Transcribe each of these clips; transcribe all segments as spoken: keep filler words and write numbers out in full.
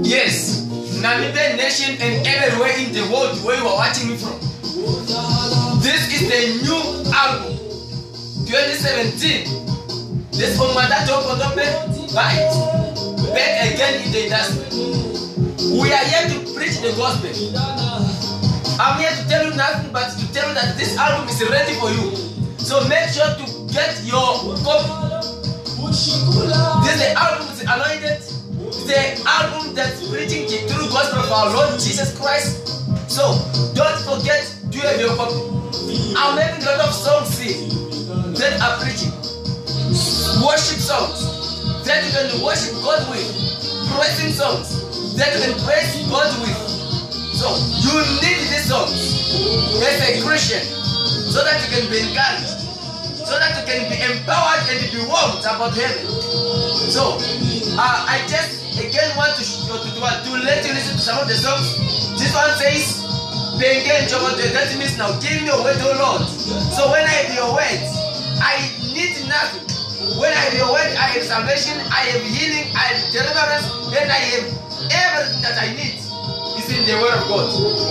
Yes, Namibian nation and everywhere in the world where you are watching me from. This is the new album, twenty seventeen. This Omada Tokotope, right? Back again in the industry. We are here to preach the gospel. I'm here to tell you nothing but to tell you that this album is ready for you. So make sure to get your copy. This the album is anointed. The album that's preaching the true gospel of our Lord Jesus Christ. So don't forget to have your copy. I'm making a lot of songs here that are preaching. Worship songs that you can worship God with. Praising songs that you can praise God with. So you need these songs as a Christian so that you can be encouraged, so that you can be empowered and be warmed about heaven. So uh, I just again want to, to, to, to let you listen to some of the songs. This one says, that means now give me your word, oh Lord. So when I have your word, I need nothing. When I have your word, I have salvation, I have healing, I have deliverance, and I have everything that I need. It's in the word of God.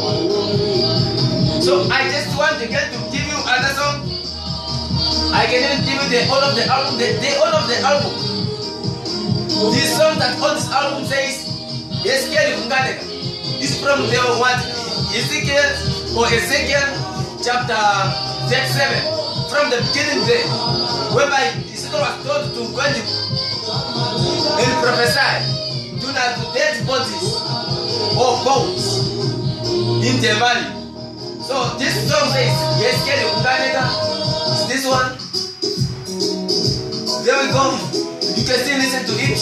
So I just want to get to give you another song. I can even give you the all of the album, the, the all of the album. This song that on this album says, is from the what Ezekiel or Ezekiel chapter thirty-seven. From the beginning there, whereby Ezekiel was told to go and prophesy to not to dead bodies or bones in the valley. So this song says, is this one. There we go. You can still listen to it.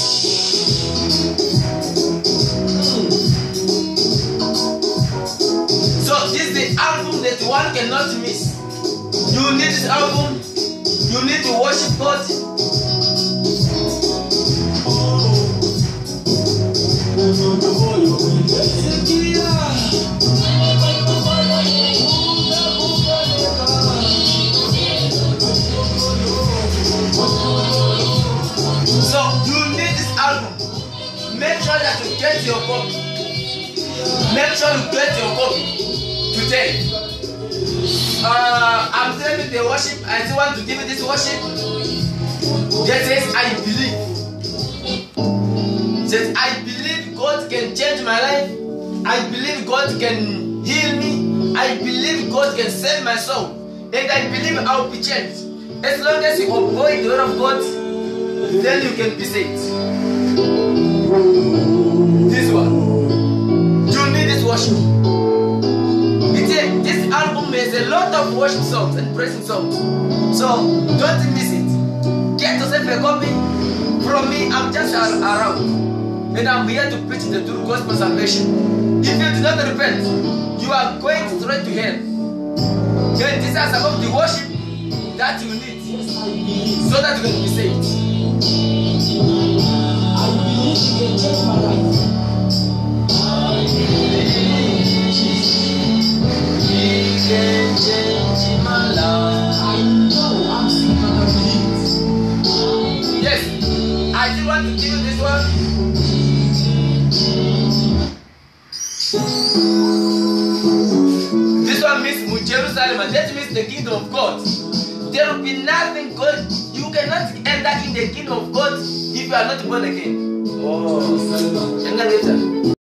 So this is the album that one cannot miss. You need this album. You need to worship God. So you need this album. Make sure that you get your copy. Make sure you get your copy today. Uh, I'm telling you the worship. I still want to give you this worship. That says I believe. Says I believe God can change my life. I believe God can heal me. I believe God can save my soul. And I believe I'll be changed. As long as you obey the word of God, then you can be saved. This one. You need this worship. This album has a lot of worship songs and praising songs. So don't miss it. Get yourself a copy. From me, I'm just around. And I'm here to preach the true gospel salvation. If you do not repent, you are going straight to hell. Then these are some of the worship that you need so that you can be saved. I believe you can change my life. I believe He can change my life. I know I'm singing my beliefs. Yes, I do want to give you this one. This one means Jerusalem, and that means the kingdom of God. There will be nothing good. You cannot enter in the kingdom of God if you are not born again. Oh.